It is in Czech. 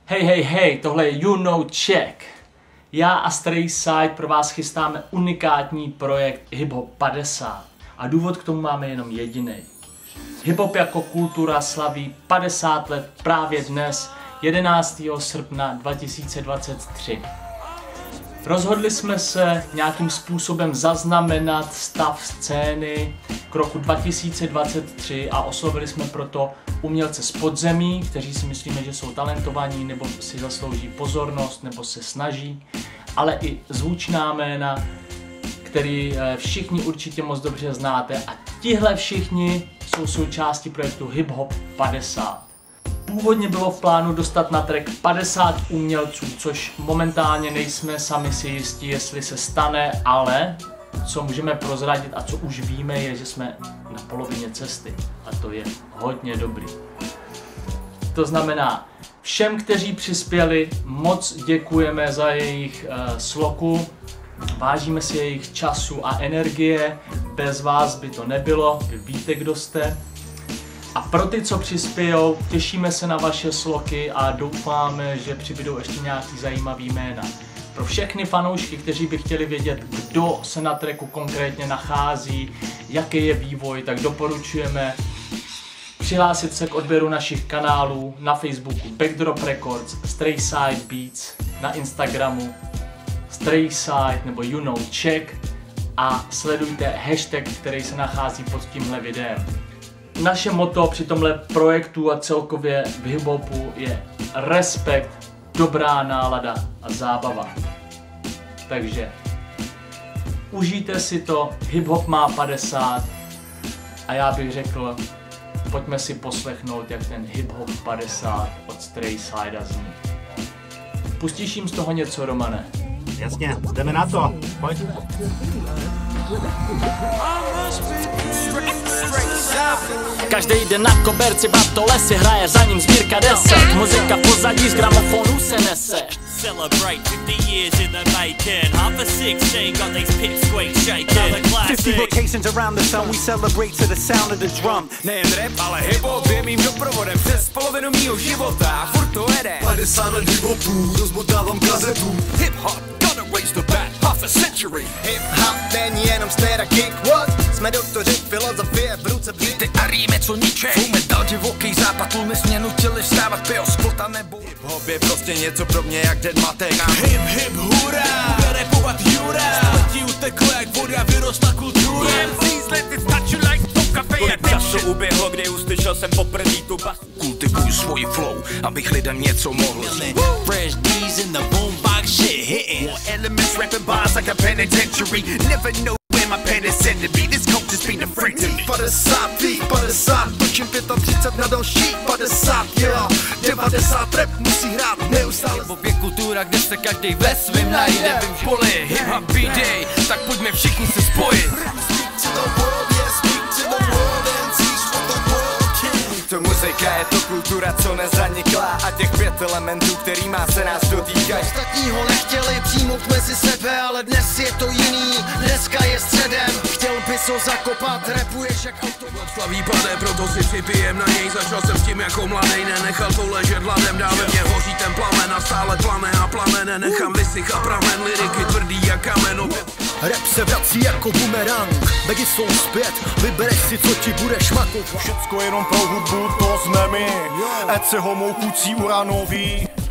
Hej, tohle je You Know Czech. Já a Stray Side pro vás chystáme unikátní projekt Hip Hop 50. A důvod k tomu máme jenom jediný. Hip Hop jako kultura slaví 50 let právě dnes, 11. srpna 2023. Rozhodli jsme se nějakým způsobem zaznamenat stav scény k roku 2023 a oslovili jsme proto umělce z podzemí, kteří si myslíme, že jsou talentovaní nebo si zaslouží pozornost nebo se snaží, ale i zvučná jména, který všichni určitě moc dobře znáte, a tihle všichni jsou součástí projektu Hip Hop 50. Původně bylo v plánu dostat na track 50 umělců, což momentálně nejsme sami si jistí, jestli se stane, ale co můžeme prozradit a co už víme, je, že jsme na polovině cesty a to je hodně dobrý. To znamená, všem, kteří přispěli, moc děkujeme za jejich sloku, vážíme si jejich času a energie, bez vás by to nebylo, vy víte, kdo jste. A pro ty, co přispějou, těšíme se na vaše sloky a doufáme, že přibydou ještě nějaký zajímavý jména. Pro všechny fanoušky, kteří by chtěli vědět, kdo se na tracku konkrétně nachází, jaký je vývoj, tak doporučujeme přihlásit se k odběru našich kanálů na Facebooku Backdrop Records, Stray Side Beats, na Instagramu Stray Side nebo You Know Czech a sledujte hashtag, který se nachází pod tímhle videem. Naše motto při tomhle projektu a celkově v hiphopu je respekt, dobrá nálada a zábava. Takže užijte si to, hiphop má 50 a já bych řekl, pojďme si poslechnout, jak ten hiphop 50 od Stray Side zní. Pustíš jim z toho něco, Romane? Jasně, jdeme na to, pojď. Každý den na koberci Bartolesi hraje za ním sbírka desek. Muzika v pozadí z gramofonu se nese. Celebrate 50 years in the making. Half a 16 got these pipsqueaks shaking. 50 rotations around the sun, we celebrate to the sound of the drum. Nejen rap, ale hip-hop je mým doprovodem přes polovinu mýho života a furt to jede. 50 let hip-hopu, rozmotávám kazetu. Hip-hop, gonna raise the bat, half a century. Hip-hop není jenom snare a kick, what? Jsme doktoři filozofie, v ruce Ty a rýme co ničej. Fou metal, divoký západ, tlmy mě nutili vstávat, pil skvota nebo hip-hop je prostě něco pro mě jak den matek. Hip, hip, hurá, bude rapovat Jura. Století uteklo jak voda, vyrostla kultura. MCs let it touch you like to kafe. Kolik času uběhlo, kdy uslyšel jsem poprvé tu bas. Kultivuju svoji flow, abych lidem něco mohl říct. Fresh D's in the boombox, shit hitting. Elements rapping bars like a penitentiary. Never know where my pen is sent to be. This coach has been a friend to me. 50, točím 35 na další 50, jo. 90 rap musí hrát neustále. Hip-hop je kultura, kde se každej ve svým najde. Vím poli, hip-hop B-day, tak pojďme všichni se spojit. To muzika je to kultura, co nezanikla. A těch 5 elementů, kterýma se nás dotýkají. Ostatního nechtěli přijmout mezi sebe, ale dnes je to jiný, dneska je středem. Chtěl bys ho zakopat, rapuješ jak autobus. Slaví padé, proto si připijem na něj. Začal jsem s tím jako mladej, nenechal to ležet hladem. Dál ve mně hoří ten plamen a stále plane a plane. Nenechám vysychat pramen, liriky tvrdý jak kamen. Rap se vrací jako bumerang, bagy jsou zpět, vybereš si, co ti bude šmakovat. Všecko jenom pro hudbu, to jsme my, ať se homou kucí uranový.